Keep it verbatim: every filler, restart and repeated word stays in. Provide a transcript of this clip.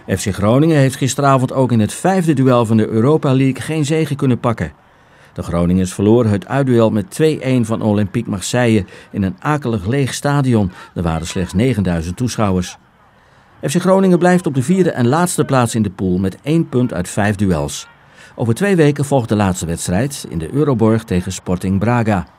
F C Groningen heeft gisteravond ook in het vijfde duel van de Europa League geen zege kunnen pakken. De Groningers verloren het uitduel met twee-een van Olympique Marseille in een akelig leeg stadion. Er waren slechts negenduizend toeschouwers. F C Groningen blijft op de vierde en laatste plaats in de pool met één punt uit vijf duels. Over twee weken volgt de laatste wedstrijd in de Euroborg tegen Sporting Braga.